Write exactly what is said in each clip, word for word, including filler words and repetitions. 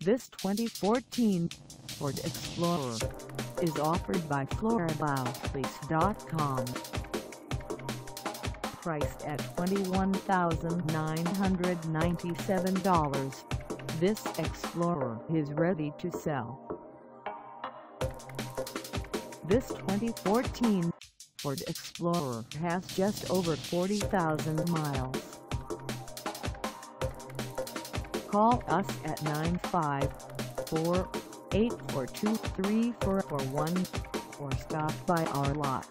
This twenty fourteen Ford Explorer is offered by Florida Lease dot com. Priced at twenty-one thousand nine hundred ninety-seven dollars, this Explorer is ready to sell. This twenty fourteen Ford Explorer has just over forty thousand miles. Call us at nine five four, eight four two, three four four one or stop by our lot.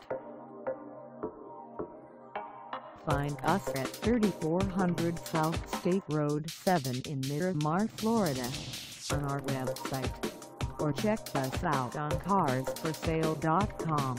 Find us at thirty-four hundred South State Road seven in Miramar, Florida, on our website, or check us out on cars for sale dot com.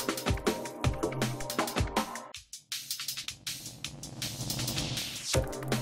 You